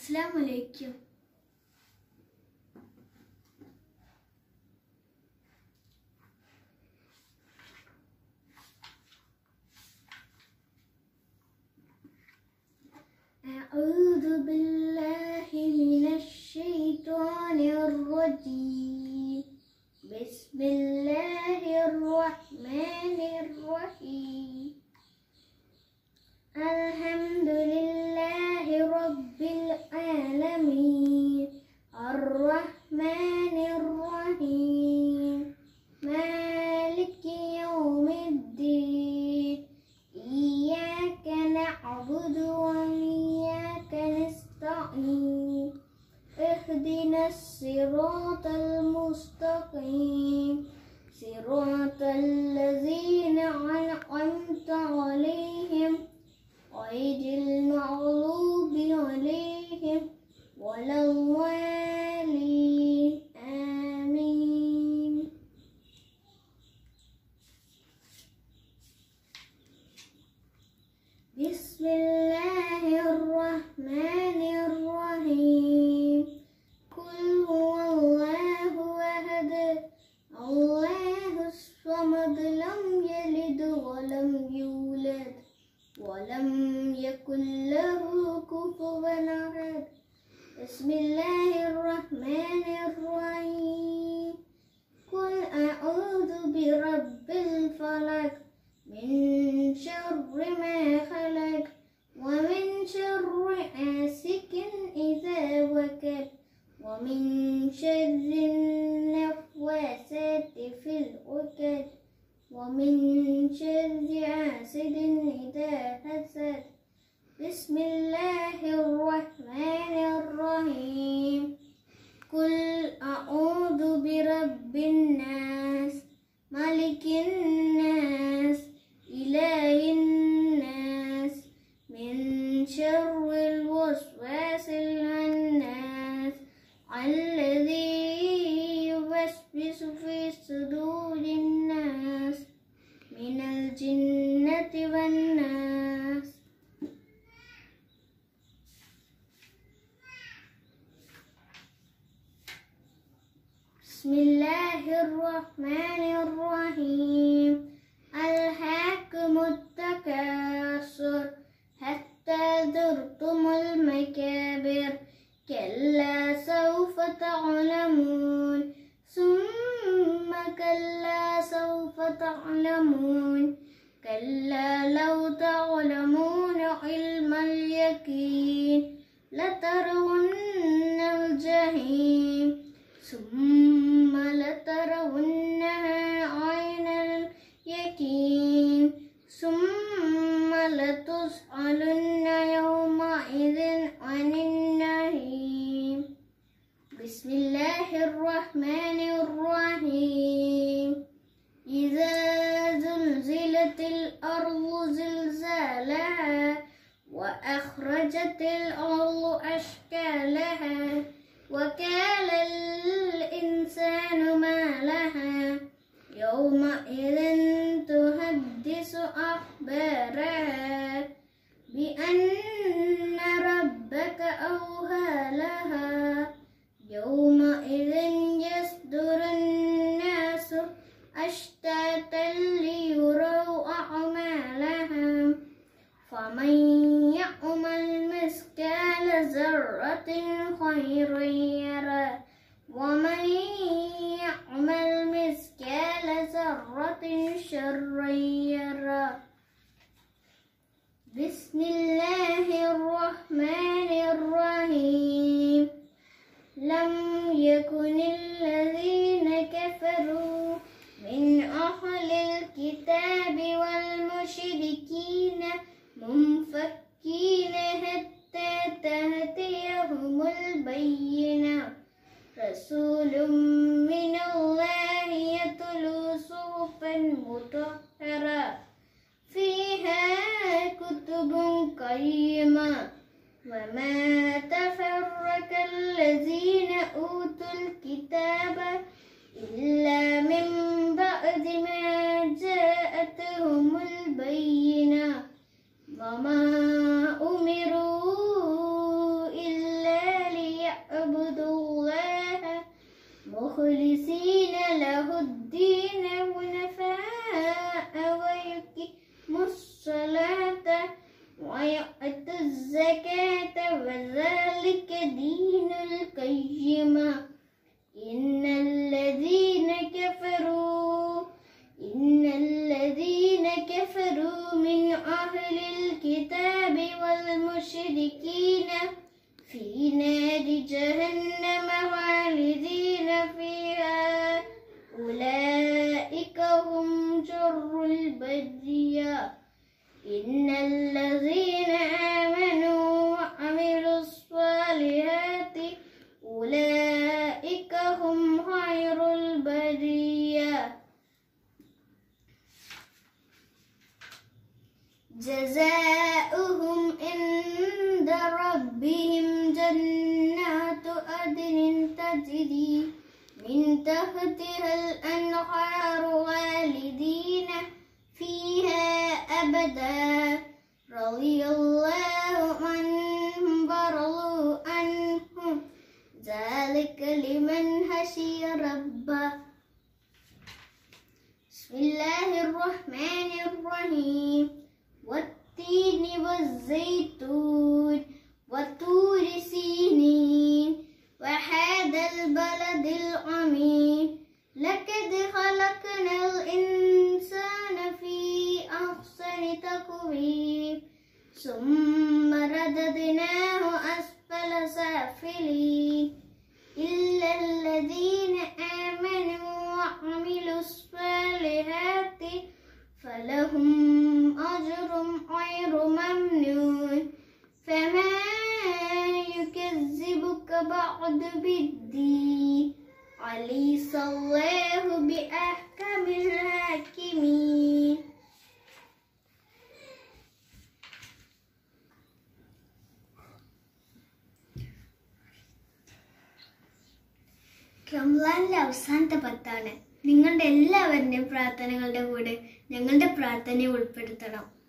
السلام عليكم. أعوذ بالله من الشيطان الرجيم. بسم الله الرحمن الرحيم. الحمد لله رب العالمين الرحمن الرحيم مالك يوم الدين إياك نعبد وإياك نستعين اهدنا الصراط المستقيم صراط الذين أنعمت عليهم غير المغضوب عليهم ولا الضالين آمين. بسم الله الرحمن الرحيم. قل هو الله أحد الله الصمد لم يلد ولم يولد ولم يكن له كفوا أحد. بسم الله الرحمن الرحيم. قل أعوذ برب الفلق من شر ما خلق ومن شر حاسد إذا وقب ومن شر النفاثات في العقد ومن شر حاسد إذا حسد. بسم الله الرحمن الرحيم. قل أعوذ برب الناس ملك الناس إله الناس من شر الوسواس الخناس الذي يوسوس في صدور الناس من الجنة والناس. بسم الله الرحمن الرحيم. ألهاكم التكاثر حتى زرتم المقابر كلا سوف تعلمون ثم كلا سوف تعلمون كلا لو تعلمون علم اليقين لترون الجحيم ثم لترونها عين اليقين ثم لتسألن يومئذ عن النعيم. بسم الله الرحمن الرحيم. إذا زلزلت الأرض زلزالها وأخرجت الأرض أشكالها وقال الإنسان ما لها يومئذ تحدث أخبارها بأن ربك أوحى لها يومئذ يصدر الناس أشتاتا ليروا أعمالهم فمن يعمل مثقال ذرة خيرا يره ومن يعمل مثقال ذرة شرا يره. بسم الله الرحمن الرحيم. لم يكن الذين كفروا من أهل الكتاب والمشركين منفكين حتى تأتيهم البينة رسول من الله يتلو صحفا مطهرة فيها كتب قيمة وما تفرق الذين أوتوا الكتاب إلا من بعد ما جاءتهم البينة وما أمروا إلا ويقيموا الصلاة ويؤتوا الزكاة وذلك دين القيمة إن الذين كفروا من أهل الكتاب والمشركين في نار جهنم خالدين فيها أولئك هم شر البرية إن الذين آمنوا وعملوا الصالحات أولئك هم خير البرية جزاؤهم عند ربهم جنات عدن تجري من تحتها الأنهار خالدين فيها أبدا رضي الله عنهم ورضوا عنه ذلك لمن خشي ربه. بسم الله الرحمن الرحيم والتين والزيتون وطور سينين وهذا البلد الأمين لقد خلقنا الإنسان في أحسن تقويم ثم رددناه أسفل سافلين إلا الذين آمنوا وعملوا الصالحات فلهم أجر غير ممنون فما يكذبك بعد بالدين أليس الله بأحكم الحاكمين. റംസാനിലെ അവസാനത്തെ പത്താണ്. നിങ്ങളുടെ എല്ലാവരുടെയും പ്രാർത്ഥനകളുടെ കൂടെ ഞങ്ങളുടെ പ്രാർത്ഥനയെ ഉൾപ്പെടുത്തണം.